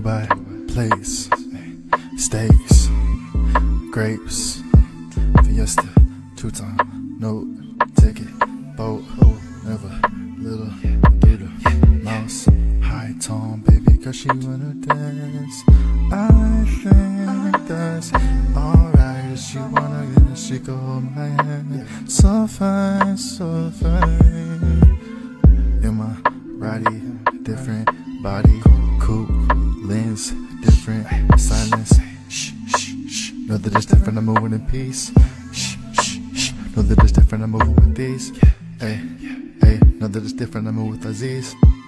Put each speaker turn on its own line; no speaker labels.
buy plates, steaks, grapes, Fiesta, two-time, note, ticket, boat, never, little, doodle, mouse, high tone, baby, cause she wanna dance. I think that's alright. If she wanna get it, she go hold my hand. So fine, so fine. In my body, different body, coupe, lens, different silence. Shh, shh, shh. Know that it's different, I'm moving in peace. Shh, shh, shh. Know that it's different, I'm moving with these. Hey, hey. Know that it's different, I'm moving with Aziz.